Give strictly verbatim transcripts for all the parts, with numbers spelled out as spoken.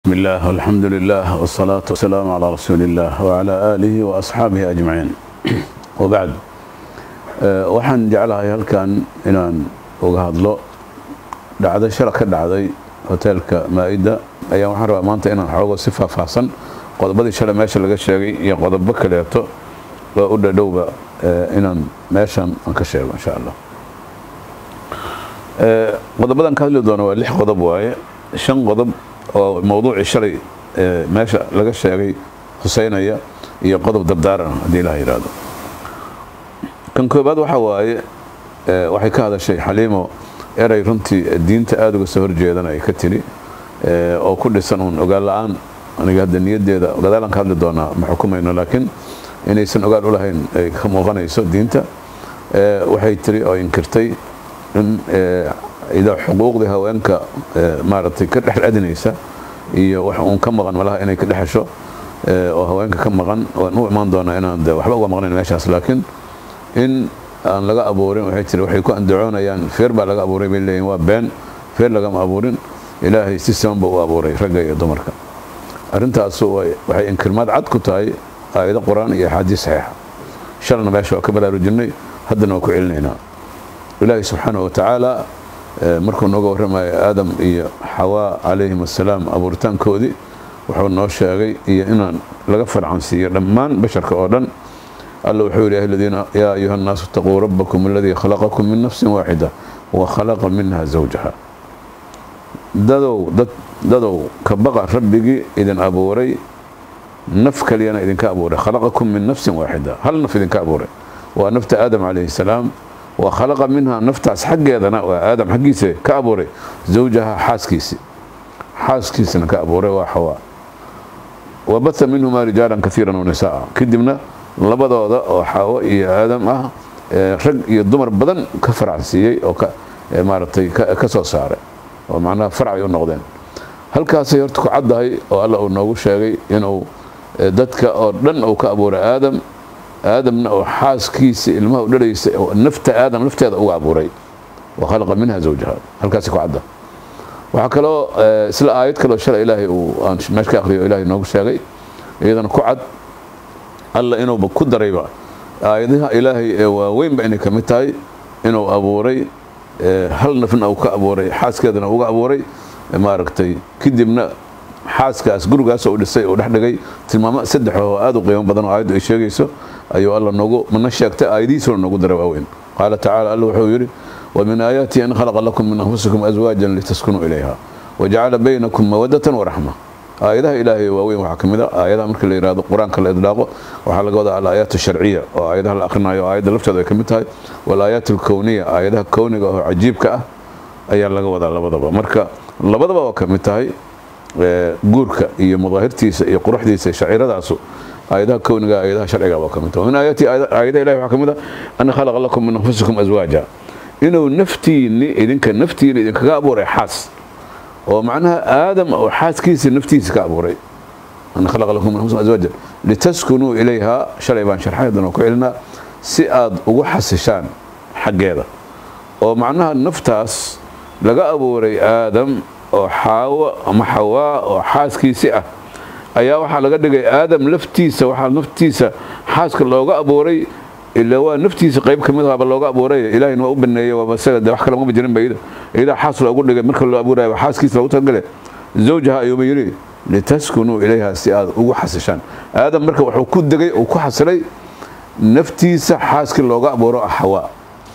بسم الله والحمد لله والصلاة والسلام على رسول الله وعلى آله وأصحابه أجمعين وبعد waxaan jeclahay halkan inaan uga hadlo dhacdo shir ka dhacday hotelka Maida ayaa waxaan rabaa maanta inaan xoogo si faahfaahsan qodobadii shalay meesha laga sheegay iyo qodobo kaleeto oo u dhadhowba inaan meeshan aan ka sheego insha Allah ee qodobadan ka hadli doono waa lix qodob waaye shan qodob oo mowduuci shalay meesha laga sheegay Husaynaya iyo qodob dardaaran hadii la yiraahdo kan koobaad waxa waaye waxay ka hadashay Xaliimo eray runtii diinta aad uga soo horjeedanay ka tiri oo ku dhisan un ogaal la'aan aniga hadda niyadeeda gadaalan ka hadli doona ma xukumayno laakiin inaysan ogaal u lahayn ay ka muuqanayso diinta waxay tiri oo inkirtay in ida xuquuqda haweenka maartay ka dhaxadinaysa iyo wax uu ka maqan malaha inay ka dhaxasho oo haweenka ka maqan oo uu imaan doona inaan waxba uga maqnayn meeshaas laakiin in aan laga aboorin waxay tiri waxay ku andacoonayaan feer baa laga abooray bay leeyeen waa been feer laga ma aboorin ilaahay si siman buu u abooray ragga iyo dumarka arintaas waxay inkirmaad cad ku tahay aayado quraan iyo xadiis saxiix shalna meesha ka baraarujinay haddana ku celinayna ilaahay subhanahu wa ta'ala markuu nooga warramay aadam iyo xawa alayhim assalaam abuurtaankoodii wuxuu noo sheegay iyo inaan laga farcansiiyo dhammaan basharka oo dhan الله وحول يا الذين يا أيها الناس اتقوا ربكم الذي خلقكم من نفس واحدة وخلق منها زوجها ددو ددو كبقى ربي إذن أبوري نفك لينا إذن كأبوري خلقكم من نفس واحدة هل نف إذن كأبوري ونفت آدم عليه السلام وخلق منها نفت حق إذن آدم حقيسي كأبوري زوجها حاسكيسي حاسكيسي كأبوري وحواء وبث منهما رجالا كثيرا ونساء كدمنا labadooda oo xawo iyo aadam ah rag iyo dumar badan ka faracsiiyay oo ka maartay ka soo saaray oo macnaha farci u noqdeen halkaas ay horta ku cadahay oo Allah uu noogu sheegay inuu dadka oo dhan uu ka abuuray aadam aadamna oo xaaskiisa ilmaha u dhaleysay oo nafta aadam nafteeda uu abuuray wa khalaqa minha zawjaha halkaas ku cadahay waxa kale oo isla aayad kale oo shalay Ilaahay uu aan meeshka akhriyo Ilaahay noogu sheegay iyadana ku cad الله إنه بقدر يبقى آياتها إلهي وين بينك متاي إنه أبوري هل نفن أو كأبوري حاس كذا أو كأبوري ما ركتي كدمنا حاس كاس جرو جاس أو لسه أو نحن جاي تمام سدحه هذا قيام بدن عايد إيش يجيسه أيوة الله نجو من الشيء أيدي سر نجو درب وين قال تعالى الله حويري ومن آياته أن خلق لكم من أنفسكم أزواجا لتسكنوا إليها وجعل بينكم مودة ورحمة آياتها إلهي ووين وحكمها آياتها مركل الإرادة القرآن كله إطلاقه وحال قوضة على الآيات الشرعية وآياتها الأخرى آيات اللفتة كمتها والآيات الكونية آياتها كونية عجيب كأه أيها لقوضة على بضبة مركا لبضبة وكمتها جوركا هي مظاهرتي هي قرحتي شعيرة داسو آياتها كونية آياتها شرعية وكمتها ومن آيات آياتها إلهي وحكمها أن خلق لكم من أنفسكم أزواجا إنه نفتي إذن كان نفتي إذن كأبو ريحاس ومعناها آدم أو حاس كيس النفتيس كأبوري أن خلق لكم من أنفسكم أزواجا لتسكنوا إليها شرعيبان شرحيا وكعلنا سئاد وحس شان حق هذا ومعناها النفتاس لقى أبوري آدم أو حواء أو حواء أو حاس كيسئة أيها وحا لقى آدم لفتيسة وحا نفتيسة حاس كاللوغة أبوري إلا هو نفتيس قيب كمدها باللوغة أبوري إلهي نوع أبنى ومسألة ده وحكا لهم بجرين بعيدة إذا حاصل أقول لك مركل أبوري وحاس كيس لو تنقله زوجها يوم يري لتسكنوا إليها استئاذ وحسشان هذا مركب وحكود دقي وكحسلي نفتيس حاس كاللوغة أبوري حواء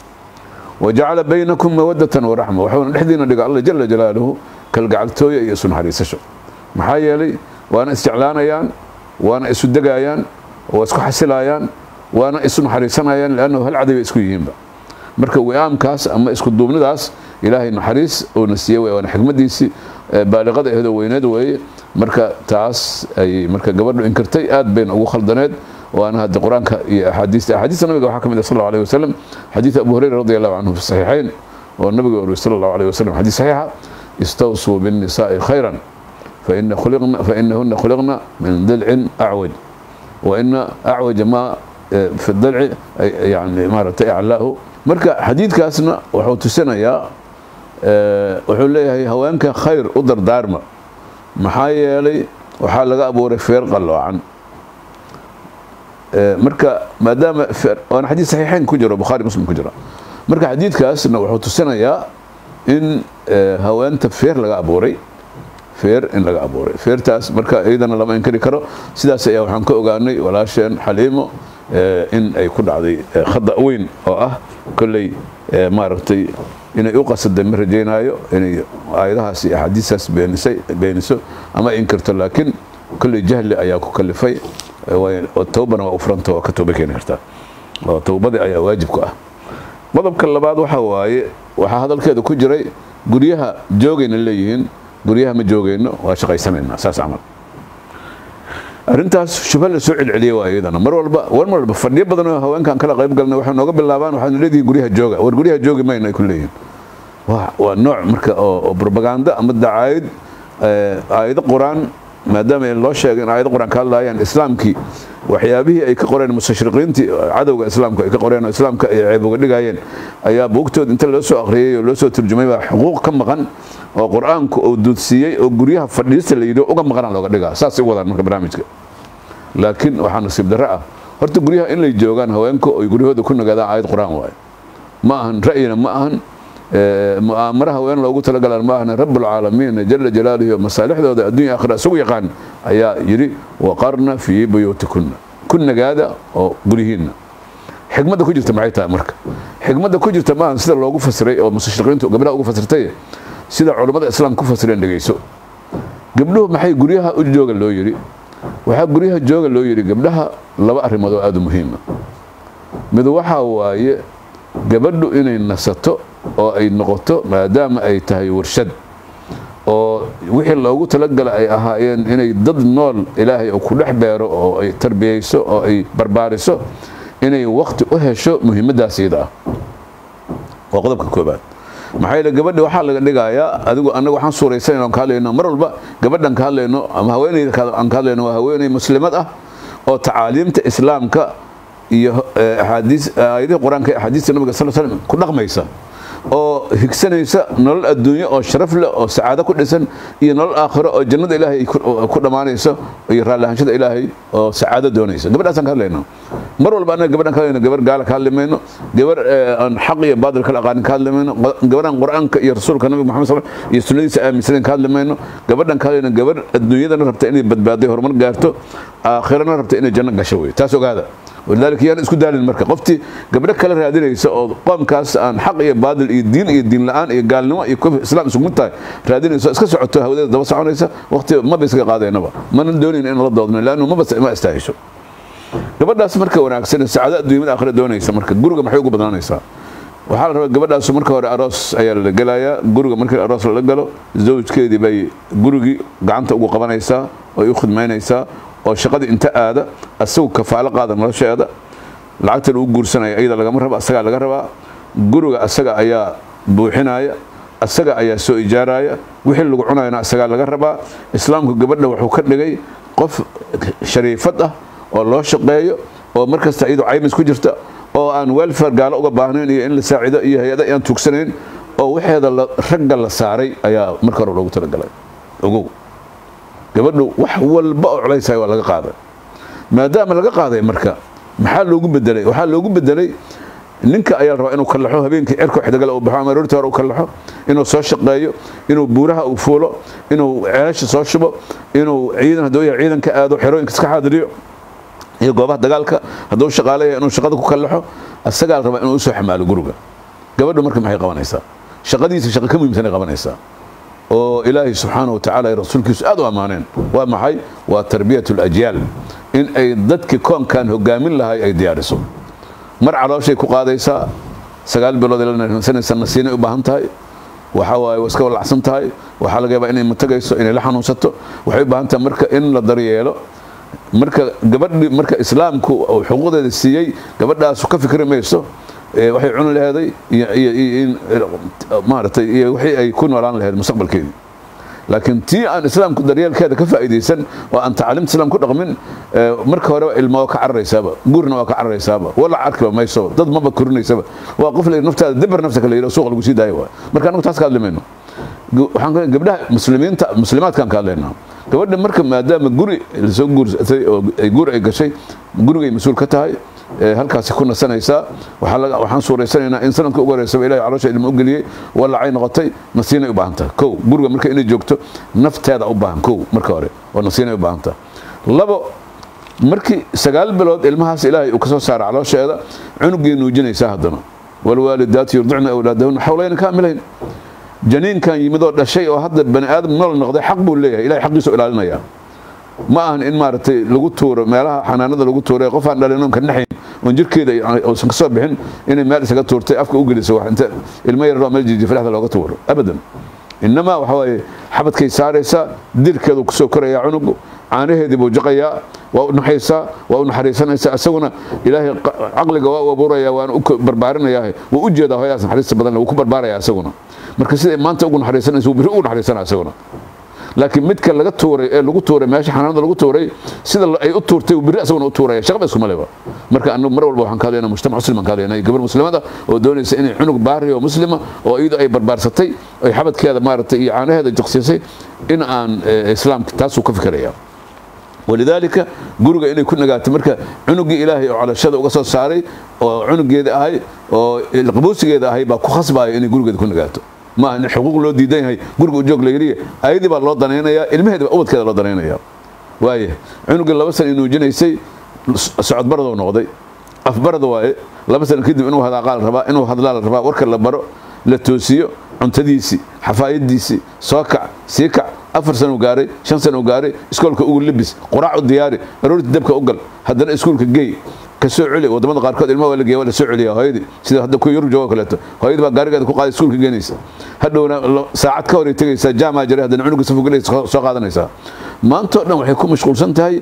وجعل بينكم مودة ورحمة وحاول نحدينا لقى الله جل جلاله كالقعلتوية يسون حريسشو محايا لي وأنا استعلان أيان وأنا اسودق أيان واسكو حسل أيان وانا اسم حريصنا لانه هل عدي اسكو يهين marka weeyam kaas ama isku duubnidaas ilaahay naxariis oo nasiyo weeyaan xigmadiisi baaliqada ahdo weyneed weey marka taas ay marka gabadhu inkirtay aad been ugu khaldaneed waana hada quraanka iyo ahadiista ahadiista nabiga waxa kamid ah sallallahu alayhi wasallam hadith abu hurayra radiyallahu anhu fi sahihayn wa nabiga sallallahu alayhi wasallam hadith sahiha istawsu bin nisaa khayran fa inna khuliqna fa innahunna khuliqna min dil'in a'waj wa inna a'waj ma في الضلع يعني مرة إعلاه مركا حديث كاسنا وحوتسنا يا وحول ليه هوانك خير أدر دارما maxaa yeelay waxaa laga abuuray feer qalloocan marka maadaama waana xadiid saxiixayn ku jiro bukhaari muslim ku jira marka xadiidkaasna wuxuu tusinayaa in haweenta feer laga abuuray feer in laga abuuray feertaas marka iyadana lama inkari karo sidaas ayaa waxaan ka ogaanay walaasheen xaliimo in ay ku dhacday khada weyn oo ah kolley maaragtay inay u qasaday ma rajaynayo inay aayadahaas iyo axaadiistaas beenisay beeniso ama inkirto laakiin kolley jahli ayaa ku kalifay oo tawbana waa u furanta oo ka tooba keeni kartaa oo tawbadii ayaa waajib ku ah qodobka labaad waxa waaye waxaa hadalkeeda ku jiray guryaha joogayna leeyihiin guryaha ma joogayno waa shaqaysanaynaa saas camal arrintaas shubha la soo celceliyay waa iyadana mar walba war mar walba fadhiyo badan oo haweenkan kala qayb galnay waxay nooga bilaabaan waxaan leedahay guryaha jooga war guryaha joogi mayna ay ku leeyihiin waa waa nooc marka oo propaganda ama dacaayad aayado quraan maadaama loo sheegay in aayado quraan ka hadlayaan islaamkii waxyaabihii ay ka qoreen mustashriqiintii cadawga islaamka ay ka qoreen oo islaamka ay ceeb uga dhigayeen ayaa buugtooda inta loo soo akhriyay oo loo soo turjumay baa xuquuq ka maqan oo quraanku uu duudsiiyay oo guryaha fadhiista la yidhi uga maqan looga dhigaa saas ay wadaan marka barnaamijka laakiin waxaa nasiib darro ah horta guryaha in lay joogaan haweenku oo guryahooda ku nagaadaan aayad quraan waaye ma ahan ra'yina ma ahan mu'aamaraha haween loogu talagalaan ma ahna rabbul caalamiin jalla jalaaluhu masaalixdooda adduunka aakhira isugu yaqaan ayaa yiri waqarna fi buyutikunna kun nagaada oo gurihiina xigmada ku jirta maxay tahay marka xigmada ku jirta ma ahan sida loogu fasiray oo mustashriqiintu gabadha ugu fasirtay sida culimada islaamka ku fasireen dhageyso gabdhuhu maxay guryaha u jooga loo yiri waxa guryaha jooga loo yiri gabdhaha laba arrimood oo aad u muhiim ah mid waxa waaye gabadhu inay nasato oo ay noqoto maadaama ay tahay warshad oo wixii loogu talagalay ay ahaayeen inay dad nool ilaahay oo ku dhex beero oo ay tarbiyeyso oo ay barbaariso inay waqti u hesho muhiimadaas iyada ah waa qodobka koobaad maxay la gabadha waxa laga dhigayaa adigu anagu waxaan suuraysan inaan ka hadlayno mar walba gabadhan ka hadlayno ama haweeneyda aan ka hadlayno waa haweeney muslimad ah oo tacaaliimta islaamka iyo ahadiis aayadaha quraanka iyo ahadiista nabiga sallallahu alayhi wasallam ku dhaqmaysa oo higsanaysa nolol adduunyo oo sharaf leh oo saacado ku dhisan iyo nolol aakhiro oo jannada ilaahay ku dhamaanayso iyo raalahanshada ilaahay oo saacado doonaysa gabadhaas aan ka hadlayno mar walba anaga gabadhan ka hadlayno gabar gaala ka hadlayno gabar aan xaq iyo baadil kala aqaan ka hadlayno gabaran quraanka iyo rasuulka nabiga maxamed sallallahu alayhi wasallam iyo sunnadiisa aaminsan ka hadlayno gabadhan ka hadlayno gabar adduunyada rabta inay badbaado horumar gaarto aakhirana rabta inay janno gasho way taas ogaada ولذلك يعني اسكو دالين marka qofti gabadha kala raadinaysa oo qoomkaas aan xaq iyo baadil iyo diin iyo diin la'aan iyo gaalnimo iyo koof islaam isugu tahay raadinaysa iska socoto hawada daba soconaysa waqti ma bay iska qaadeenaba ma dooneen in la doodno laana ma bas ma istaahisho gabadhaas marka wanaagsan saacada adduunyada aakhira doonaysa marka guriga maxay ugu badnaanaysaa waxa la rabaa gabadhaas marka hore aroos ayaa la galayaa guriga marka aroos la galo zawjkeedii bay gurigi gacanta ugu qabanaysaa oo u khidmaynaysaa oo shaqada inta aada asagu kafaalo qaada nolosheeda lacagta uu guursanaya ayada laga raba asaga laga rabaa guriga asaga ayaa buuxinaya asaga ayaa soo ijaaraya wixii lagu cunayna asaga laga rabaa islaamku gabadha wuxuu ka dhigay qof shariifad ah oo loo shaqeeyo oo markasta iyadu caymis ku jirta oo aan welfare gaalo uga baahnayn iyo in la saacido iyo hay'ada aan tuugsanayn oo waxeeda ragga la saaray ayaa marka hore loogu talagalay ogow gabadhu wax walba oo culaysay waa laga qaaday maadaama laga qaaday marka maxaa loogu bedelay waxa loogu bedelay ninka ayaa rabaa inuu kalaxo habeenkii cirko xidgal oo baxo ama roorta hore uu kalaxo inuu soo shaqeeyo inuu buuraha uu fuulo inuu ceelasha soo shubo inuu ciidan hadoo yahay ciidanka aado xerooyinka iska xaadiriyo iyo goobaha dagaalka hadoo shaqaaleeyo inuu shaqada ku kalaxo asaga rabaa inuu soo xamaalo guriga gabadhu marka maxay qabanaysaa shaqadiisa shaqo ka muhiimsan ay qabanaysaa oo ilaahi subhanahu wa ta'ala iyo rasuulkiisu aad u amaaneen waa maxay waa tarbiyatul ajyal in ay dadkii koonkan hogaamin lahay ay diyaariso mar calooshay ku qaadaysaa sagaal bilood ilaa sanadsan nasiina u baahan tahay waxa waay iska walacsan tahay waxa laga yaabaa inay matagayso inay la xanuunsato waxay u baahan tahay marka in la daryeelo marka gabadhi marka islaamku xuquuqdeeda siiyay gabadhaas ka fikirmayso waxay cun lahayd iyo maartay iyo wixii ay ku noolaan lahayd mustaqbalkeeda laakiin tii aan islaamku daryeelkeeda ka faa'iideysan oo aan tacliimta islaamku dhaqmin marka hore ilmo ka cararaysaaba gurna waa ka cararaysaaba wala arkiba mayso dad ma bakurinaysaba waa qof la naftaada dabar nafta kale suuq lagu sii daayo marka anagu taas ka hadlamayno waxaan gabdhaha muslimiinta muslimaadkan ka hadlaynaa gabadha marka maadaama guri la soo guursatay oo ay guri ay gashay gurigay mas'uul ka tahay halkaas ku nasanaysa waxa laga waxaan suureysanaynaa in sanadka ugu horeeyay Ilaahay caloosha ilmo u galiyay wala ay noqotay nasiina u baahanta kow guriga marka inay joogto nafteeda u baahan kow marka hore oo nasiina u baahanta labo markii sagaal bilood ilmahaas Ilaahay uu ka soo saaray caloosheeda cunugii nuujinaysa hadana wal waalidaatu yurdicna awlaadahun hawlayn kaamilayn janiin kan yimid oo dhashay oo hadda bani aadam nool noqday xaq buu leeyahay Ilaahay xaqiisa ilaalinaya ma ahan in maartay lagu tuuro meelaha xanaanada lagu tuuray qof aan dhalin ka naxin oo jirkeeda oo san ka soo bixin inay meel isaga tuurtay afka u geliso wax inta ilmo yar oo meel jiji faraxda looga tuuro abadan inama waxa way xabadkay saaraysa dirkeedu ku soo koraya cunugu caanaheedii buu jaqaya waa u naxaysa waa u naxariisanaysa asaguna Ilaahay aqliga waa u abuuraya waan u barbaarinaya waa u jeedaa hooyaas naxariista badan uu ku barbaaraya asaguna marka sida maanta ugu naxariisanaysa uu biri ugu naxariisanaysa asaguna laakiin midka laga tuuray ee lagu tuuray meesha xanaanada lagu tuuray sida ay u tuurtay biri asaguna u tuuray shaqada isku maleba marka anu mar walba waxaan ka hadlaynaa mujtamac musliman ka hadlaynaa gabar muslimada oo doonaysa inay cunug baari oo muslima oo iyadu ay barbaarsatay ay xabadkeeda maartay iyo caanaheeda jaqsiisay in aan islaamka taas uu ka fikiraya ولذلك guriga inay ku nagaato marka cunugii Ilaahay oo calashada uga soo saaray oo cunugeeda ahay oo qabuusigeeda ahay ba ku khasbaayo inay gurigeeda ku nagaato ma aan xuquuq loo diidan yahay guriga u joog la yiri ayadii baa loo danaynayaa ilmaheeda ubadkeeda loo danaynayaa waaye cunugii laba sano inuu jinaysay socod barado noqday af barado waaye laba sano kadib inuu hada qaal raba inuu hadlaa raba warka la baro la toosiyo cuntadiisi xafaayadiisi soo kac sii kac afar sano gaaray shan sano gaaray iskoolka ugu libis quraac u diyaari aroorti dabka u gal hadana iskoolka geey ka soo celi wadamada qaar kood ilmo wala geey wala soo celiya hooyadii sida hadda ku yar joogo kaleeto hooyadii baa gaarigeeda ku qaaday iskoolka geenaysa hadhowna saacad ka hor ay tagaysa jaamaca jiray hadana cunuga safo galay soo qaadanaysa maanta dhan waxay ku mashquulsan tahay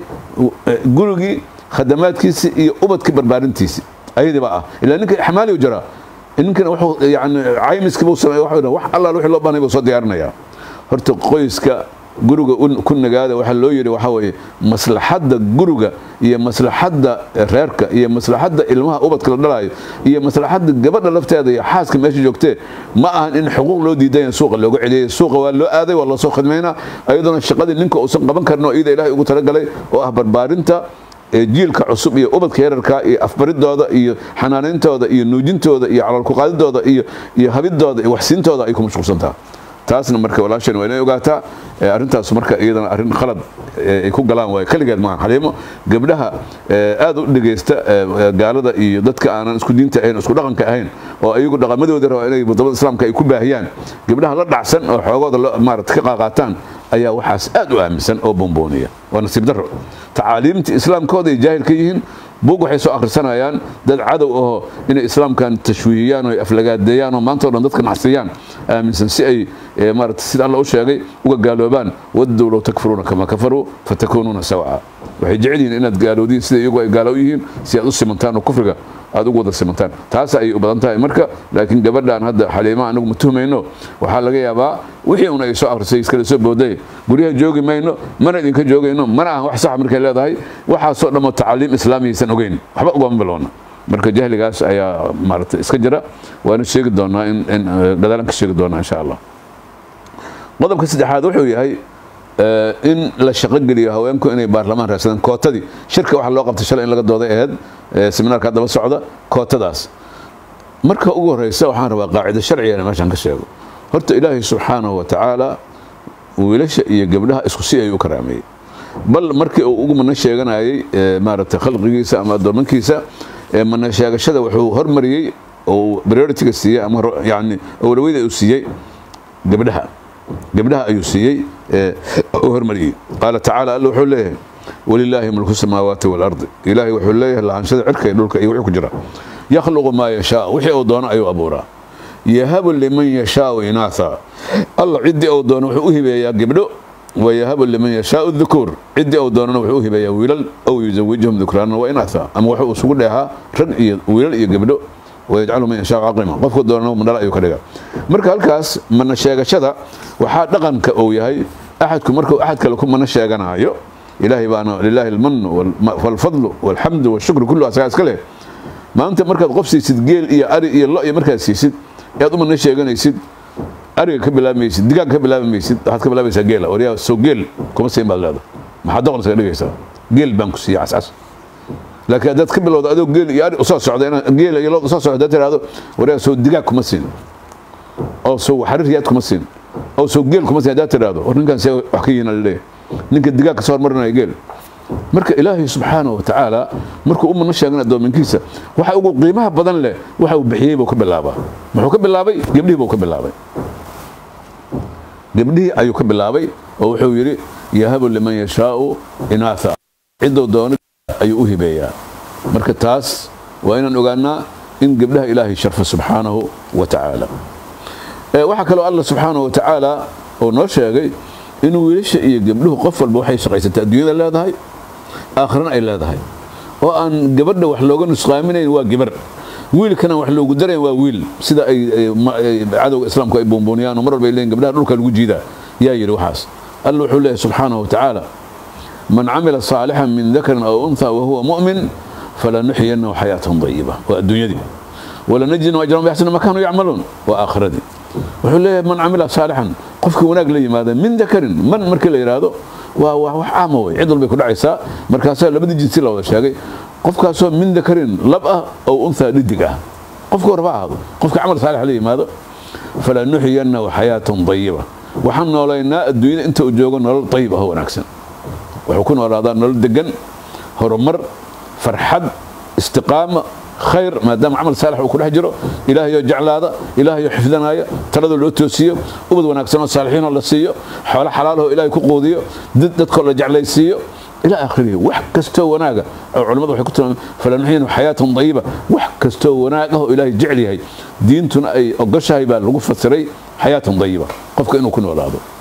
gurigii khadamaadkiisi iyo ubadkii barbaarintiisi ayadii baa ah ilaa ninka xamaali u jira ninkan wuxuu yaani caymiska buu sameeyay waxa wax alla wixii loo baahnay buu soo diyaarinaya horta qoyska guriga ku nagaada waxa loo yiri waxa way maslaxada guriga iyo maslaxada reerka iyo maslaxada ilmaha ubadka la dhalayo iyo maslaxada gabadha lafteeda iyo xaaska meesha joogtay ma ahan in xuquuq loo diiday suuqa loogu celiyay suuqa waa loo aaday waa la soo khidmeeyna ayadana shaqadii ninka uu san qaban karno iyada Ilaahay ugu talagalay oo ah barbaarinta jiilka cusub iyo ubadka yararka iyo afbaridooda iyo xanaanintooda iyo nuujintooda iyo calal ku qaadidooda iyo iyo habidooda iyo waxsiintooda ay ku mashquulsantaa taasna marka walaashan waa inay ogaataa arintaas marka iyadana arin khalad ay ku galaan way kaligeed ma xaleemo gabdhaha aad u dhageysta gaalada iyo dadka aanan isku diinta ahayn isku dhaqanka ahayn oo ayagu dhaqamadooda raba inay wadamada islaamka ay ku baahiyaan gabdhaha la dhacsan oo xoogooda maarad ka qaaqaataan ayaa waxaas aad u aaminsan oo bombooniya waa nasiib darro tacaaliimta islaamkooda ay jaahil ka yihiin buug waxay soo akhrisanayaan dad cadow oo inay islaamkan tashwiihiyaan oo aflagaadeeyaan oo maanta oo dhan dadka naxsiyaan aaminsan si ay maartay sida Allah u sheegay uga gaaloobaan waddu law takfuruna kama kafaru fatakununa sawa waxay jecelyihiin inaad gaaloodiin sida iyagu ay gaalow yihiin si aad u simantaan oo kufriga aad ugu wada simantaan taas ay u badan tahay marka laakiin gabadhan hadda xaliima anagu matuumayno waxa laga yaabaa wixii una ay soo akhrisay iskala soo booday guriga joogi mayno mana idinka joogayno mana ah wax sax markay leedahay waxa soo dhamo tacaaliim islaamiyaysan ogeyn waxba uga bilowna marka jahligaas ayaa maartay iska jira waana sheegi doonaa in in gadaalan ka sheegi doonaa insha Allah qodobka saddexaad wuxuu yahay in la shaqo geliyo haweenku inay baarlamaan raadsadaan kootadii shirka waxa loo qabtay shalay in laga dooday aheed seminaarka daba socda kootadaas marka ugu horeysa waxaan rabaa qaacida sharciga ah meeshan ka sheego horta Ilaahay subhanahu wa ta'ala wiilasha iyo gabdhaha isku si ay u karaameeyay bal markii uu ugu mana sheeganayay maaragtay khalqigiisa ama doomankiisa mana sheegashada wuxuu hormariyay oo priority-ga siiyay ama yaani awlawiyada uu siiyay gabdhaha gabdhaha ayuu siiyay oo hormariyay qala ta'ala Allah wuxuu leeyahay walillahi mulku samawati wal ardi ilaahi wuxuu leeyahay laanshada cirka iyo dhulka iyo wuxuu ku jira yakhluqu ma yasha wixii uu doono ayuu abuuraa yahabu liman yasha inatha Allah cidii uu doono wuxuu u hibeeyaa gabdho ويهب لمن يشاء الذكور عدي أو دوننا وحوه بيا ويلل أو يزوجهم ذكرانا وإناثا أما وحوه سوق لها رد ويلل يقبلوا ويجعلوا من يشاء عقيما قفوا دوننا من لا يكرجا مركا الكاس من الشيء شذا وحاد لقن كأوي هاي أحدكم مركو أحد كلكم من الشيء جنا يو إلهي بانا لله المن والفضل والحمد والشكر كله أساس كله ما أنت مركز قفسي سيد جيل يا أري يا الله يا مركز سيد يا ضمن الشيء جنا يسيد ariga ka bilaabaysid digaag ka bilaabaysid waxaad ka bilaabaysaa geela wariyaa soo geel kuma siin baad leedahay maxaad doqon iska dhigaysaa geel baan ku siiyaa cascas laakiin dad ka bilowda adoo geel iyo ari usoo socda in geel iyo loo usoo socda tiraado wariyaa soo digaag kuma siin oo soo xariiriyad kuma siin oo soo geel kuma siin dad tiraado war ninkan say wax ka yiina leeyahay ninka digaag ka soo marnaa geel marka ilaahay subhanahu wa ta'ala markuu umma sheegna doominkiisa waxa ugu qiimaha badan leh waxa uu bixiyay buu ka bilaabaa muxuu ka bilaabay gabdhii buu ka bilaabay gabdhii ayuu ka bilaabay oo wuxuu yiri yahabu liman yashaa'u inatha cidoo doona ayuu u hibeeyaa marka taas waa inaan ogaanaa in gabdhaha ilaahay sharfa subhanahu wa ta'ala ee waxa kale Allah subhanahu wa ta'ala oo noo sheegay inuu wiilasha iyo gabdhuhu qof walba waxay shaqaysataa adduunyada leedahay aakhirana ay leedahay oo aan gabadha wax looga nusqaaminayn waa gabar wiilkana wax loogu daray waa wiil sida ay cadawga islaamku ay boonbooniyaan mar walba ay leeyeen gabdhaha dhulka lagu jiida yaa yiri waxaas Allah wuxuu leeyahay subhanahu wa ta'ala man amila salihan min dhakarin aw untha wa huwa mu'min falanuhyiyannahu hayatan tayyibah wa adduunyadi wala najinu ajran bi ahsani ma kanu ya'malun wa akhirati wuxuu leeyahay man amila salihan qofka wanaag la yimaada min dhakarin man markii la yiraahdo waa wax aamo way cid walba ku dhacaysa markaas labadii jinsi la wada sheegay qofkaas oo min dhakarin lab ah oo untha dhidig ah qofka warba ah qofka amal saalix la yimaado fala nuhyiyanna hayatan tayyiba waxaan noolaynaa adduunyada inta uu joogo nolol tayyib ah wanaagsan wuxuu ku noolaadaa nolol degan horumar farxad istiqaama خير ما دام عمل صالح وكل حجره إلهي يجعل هذا إلهي يحفظنا يا ترى ذو الأوتوسيو وبدو ونكسر الصالحين الله سيو حول حلاله إلهي كقوديو ضد تدخل يجعل يسيو إلى آخره وحكستو وناقة علماء وحكتوا فلنحين حياة طيبة وحكستو وناقة إلهي جعلي هي دينتنا أي أقشها يبقى الغفة السري حياة طيبة قفك إنه كن ولا هذا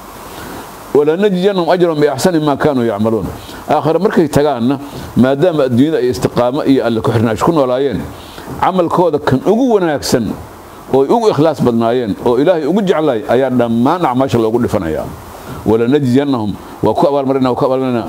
ولا نجزيهم أجرا بأحسن ما كانوا يعملون آخر مركي تجانا ما دام الدنيا استقامة إيه اللي كحرنا شكون ولاين عمل كودا كان أقوى ناكسن وأقوى إخلاص بدناين وإلهي أقوى جعلي أيام ما نعمش الله أقول فنايا ولا نجزيهم وكأول مرنا وكأول مرنا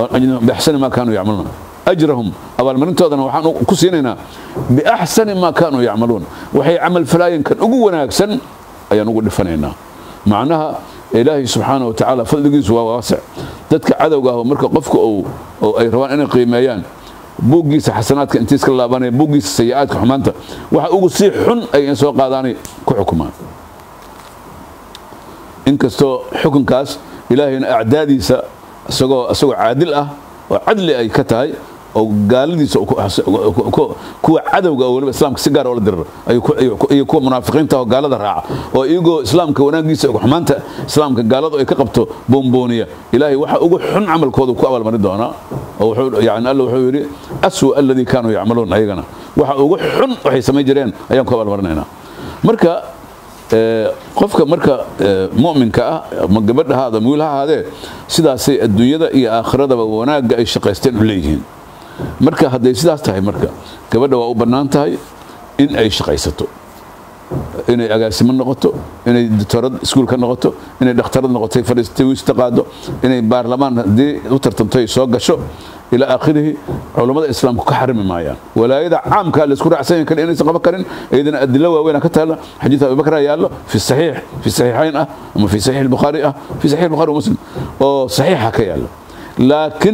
بأحسن ما كانوا يعملون أجرهم أول مرنا تودنا وحنا كسيننا بأحسن ما كانوا يعملون وحي عمل فلاين كان أقوى ناكسن أيام أقول فناينا معناها إلهي سبحانه وتعالى فضلقيس وواسع dadka cadawga ah marka qofku oo ay rabaan inay qiimeeyaan buugiisa xasanaadka intiis ka laabanay buugiisa sayi'aadka xumaanta waxa ugu si xun ay soo qaadaanay ku xukumaan inkasto xukunkaas ilaahayna acdaadiisa asagoo asagoo caadil ah oo cadli ay ka tahay oo gaaladiisa kuwa cadawga oo waliba islaamka si gaar ah oo la dirar ay kuwa munaafiqiinta oo gaalada raaca oo iyagoo islaamka wanaagiisa xumaanta islaamka gaaladu ay ka qabto boonbooniya ilaahay waxa ugu xun amalkooda ku abaal marin doona oo wuxuu yaani Allah wuxuu yiri aswa alladhi kanu ya'malun ayagana waxa ugu xun waxay sameey jireen ayaan ku abaal marinaynaa marka qofka marka mu'minka ah ma gabadhaada wiilhaade sidaasay adduunyada iyo aakhirada wanaaga ay shaqaysteen u leeyihiin marka haday sidaas tahay marka gabadha waa u banaan tahay in ay shaqaysato inay agaasimo noqoto inay doctorad iskuul ka noqoto inay dhakhtarad noqoto fariistay istaqaado inay baarlamaan hadii u tartantay soo gasho ila aakhirihi culimada islaamku ka xarimi maayaan walaayada caamka la isku raacsan kan inay qaban karin ayadana adilla waaweyn ka taala xadiis Abu Bakr yaalo fi sahih fi sahihayn ah ama fi sahih al-Bukhari ah fi sahih al-Bukhari wa Muslim oo sahiha ka yaalo laakiin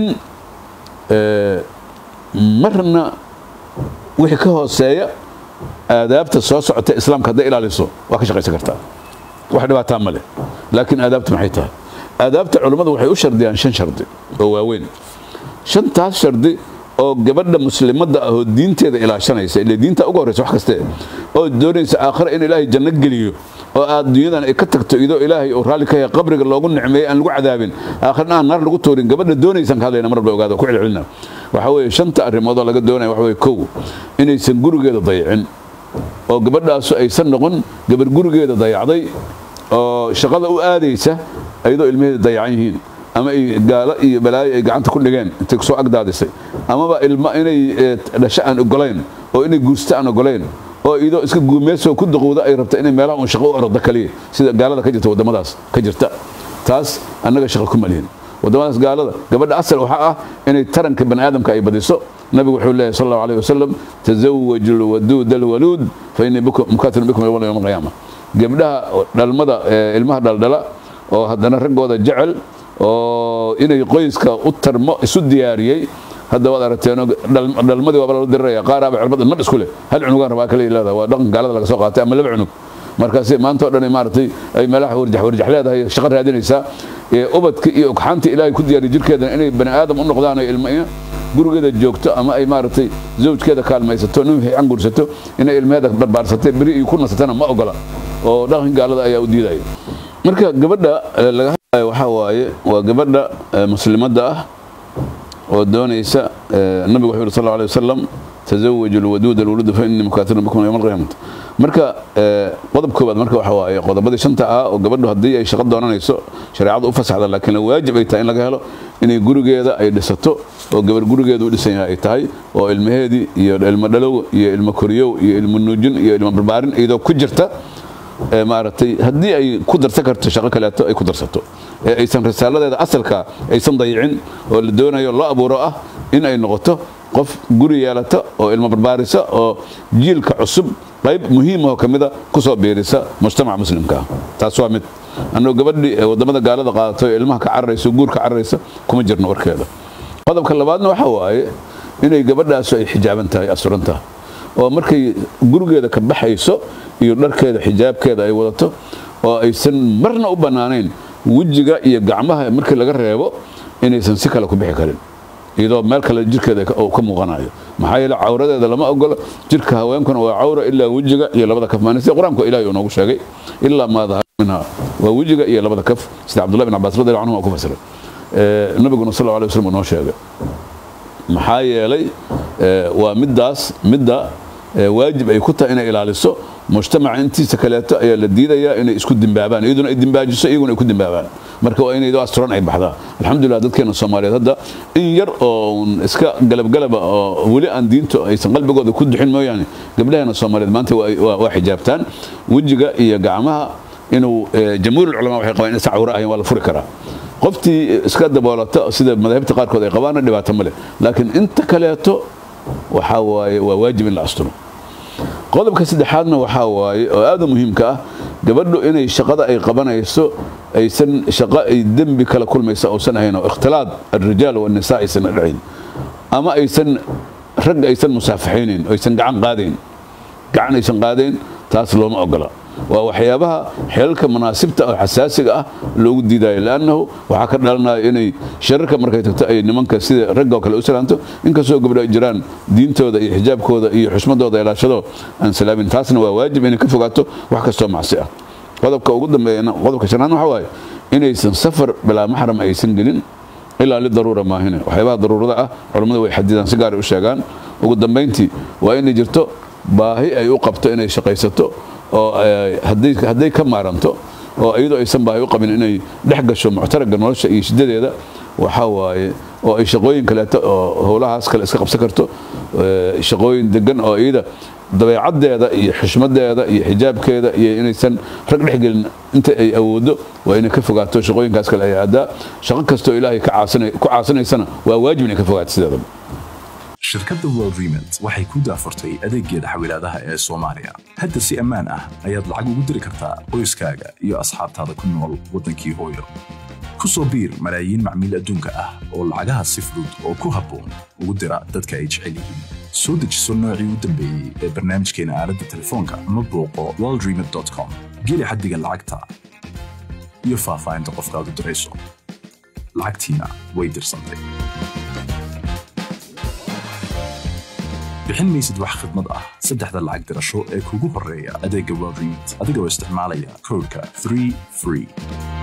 marna wixii ka hooseeya aadaabta soo socota islaamka haday ilaaliso waa ka shaqaysan kartaa wax dhibaato ma leh laakiin aadaabta maxay tahay aadaabta culimadu waxay u shardiyaan shan shardi oo waaweyn shantaas shardi oo gabadha muslimadda ah oo diinteeda ilaashanaysa ilaa diinta ugu horeysa wax kaste oo doonaysa aakhira in ilaahay janno geliyo oo aad dunyadan ay ka tagto idoo ilaahay oo raali ka yahay qabriga loogu nicmeeyay aan lagu cadaabin aakhirna aan naar lagu toorin gabadha doonaysan ka hadlayna mar walba ogaado ku cilcilna waxa weeye shanta arrimood oo laga doonayo waxa weeye kow inaysan gurigeeda dayacin oo gabadhaas aysan noqon gabar gurigeeda dayacday oo shaqada u aadaysa ayadoo ilmaheeda dayacan yihiin ama ay gaala iyo balaayo ay gacanta ku dhigeen intay soo agdaadisay amaba ilma inay dhasho aan ogoleen oo inay guursta aan ogoleen oo idoo iska guumeeso ku daqowda ay rabta inay meelaha uu shaqo u ordo kaliya sida gaalada ka jirta wadamadaas ka jirta taas annaga shaqo ku malihin wadamadaas gaalada gabadha asal waxa ah inay taranka bani aadamka ay badiso nabigu wuxuu leeyahay sallallahu alayhi wasallam tazawwaju alwadud alwalud fa inni bikum mukathirun bikum yawm al-qiyamah gabdhaha dhalmada ilmaha dhaldhala oo haddana raggooda jecel oo inay qoyska u tarmo isu diyaariyay hadda waad aragteen dhalmadii waa la diraya qaaraba cirbad ma isku leh hal cunugan rabaa kale ilaa waa dhaqan gaalada laga soo qaatay ama laba cunug markaas maanta oo dhan maartay ay meelaha warjax warjax leedahay shaqo raadinaysa ee ubadka iyo ogxaanta ilaahay ku diyaariyay jirkeeda inay bani aadam u noqdaan ay ilmo gurigeeda joogto ama ay maartay zawjkeeda kaalmaysato nin fiican gursato inay ilmaheeda barbaarsatay bari iyo ku nasatana ma ogola oo dhaqan gaalada ayaa u diiday marka gabadha laga hadlayo waxa waaye waa gabadha muslimadda ah oo doonaysa nabiga wuxuu sallallahu alayhi wasallam tazawwaju alwadud alwulud fa inni mukathirun bikum yawm alqiyamah marka qodob koobaad marka waxa waaye qodobada shanta ah oo gabadhu hadii ay shaqo doonanayso shariicadu u fasaxda laakiin waajib ay tahay in laga helo inay gurigeeda ay dhisato oo gabar gurigeedu u dhisan yahay tahay oo ilmaheedii iyo ilmo dhalow iyo ilmo koriyow iyo ilmo nuujin iyo ilmo barbaarin iyadoo ku jirta maartay hadii ay ku darsan karto shaqo kale ay ku darsato ee aysan risaaladeeda asalka aysan dayicin oo la doonayo loo abuuro ah in ay noqoto qof guri yeelata oo ilmo barbaarisa oo jiilka cusub qayb muhiim ah kamida ku soo beerisa mujtamaca muslimka taas waa mid anoo gabadhi wadamada gaalada qaadato ilmaha ka cararayso guurka cararaysa kuma jirno warkeeda qodobka labaadna waxa waaye inay gabadhaas ay xijaaban tahay asuranta oo markay gurigeeda ka baxayso iyo dharkeeda xijaabkeeda ay wadato oo aysan marna u banaanayn wajiga iyo gacmaha markii laga reebo inaysan si kale ku bixi karin iyadoo meel kale jirkeeda oo ka muuqanayo maxaa yeelay cawradeeda lama ogolo jirka haweenkuna waa cawra ilaa wajiga iyo labada kaf maana sida quraanku ilaahay uu noogu sheegay ilaa ma dahar minha waa wajiga iyo labada kaf sida Abdullah ibn Abbas radiyallahu anhu ku fasiray ee nabiguna sallallahu alayhi wasallam noo sheegay maxaa yeelay waa midaas midda waajib ay ku tahay inay ilaaliso mujtamaca intiisa kaleeto ayaa la diidayaa inay isku dimbaabaan iyaduna ay dimbaajiso iyaguna ay ku dimbaabaan marka waa inay asturan ay baxdaa alxamdulillah dadkeena Soomaaliyeed hadda in yar oo iska galab galaba oo wali aan diinto aysan qalbigooda ku duxin mooyaan gabdhaheena Soomaaliyeed maanta waa xijaabtaan wajiga iyo gacmaha inuu jamhuur ulama waxay qabaan in sacawra ah wala furi karaa qoftii iska daboolata sida madhabta qaarkood ay qabaan dhibaato male laakiin inta kaleeto waxa waaye waa waajib in la asturo qodobka saddexaadna waxa waaye oo aad u muhiimka ah gabadhu inay shaqada ay qabanayso aysan shaqo ay dambi kala kulmayso oo san ahayn oo ikhtilaad ar-rijaal wa an-nisaa aysan dhicin ama aysan rag aysan musaafaxaynin aysan gacan qaadeen gacan aysan qaadeen taas looma ogola waa waxyaabaha xeelka munaasibta oo xasaasiga ah loogu diidayo laanahu waxa ka dhalanaya inay shararka markay tagto ay nimanka sida ragga kale u salaanto inkastoo gabdho ay jiraan diintooda iyo xijaabkooda iyo xushmadooda ilaashado aan salaamin taasna waa waajib inay ka fogaato wax kastoo macsi ah qodobka ugu dambeeyana qodobka shanaad waxa waaye inaysan safar bilaa maxram aysan gelin ilaa li daruura maahina waxyaabaha daruurada ah culimadu way xadidaan si gaar ah u sheegaan ugu dambeyntii waa inay jirto baahi ay u qabto inay shaqaysato oo haday haday ka maaranto oo iyadoo aysan baahi u qabin inay dhex gasho muctaraga nolosha iyo shidadeeda waxa waaye oo ay shaqooyin kale oo howlahaas kale iska qabsan karto shaqooyin degan oo iyada dabeecadeeda iyo xushmadeeda iyo xijaabkeeda iyo inaysan rag dhex gelin inta ay awoodo waa inay ka fogaato shaqooyinkaas kale ay aadaa shaqo kasto ilaahay ka caasanay ku caasanaysana waa waajib inay ka fogaato sideeda shirkadda World Remit waxay ku daafurtay adeegyada xawilaadaha ee Soomaaliya hadda si ammaan ah ayaad lacag ugu diri kartaa qoyskaaga iyo asxaabtaada ku nool wadankii hooyo ku soo biir malaayiin macmiil adduunka ah oo lacagaha si fudud oo ku habboon ugu dira dadka ay jecel yihiin soo dejiso noocii u dambeeyay ee barnaamijkeena aaladda telefoonka ama booqo world remit dot com geli xaddiga lacagta iyo faahfaahinta qofkaad u dirayso lacagtiina way dirsantay bixin maysid wax khidmad ah saddexda lacag dirasho ee kugu horeeya adeegga World Remit adigoo isticmaalaya koodka three free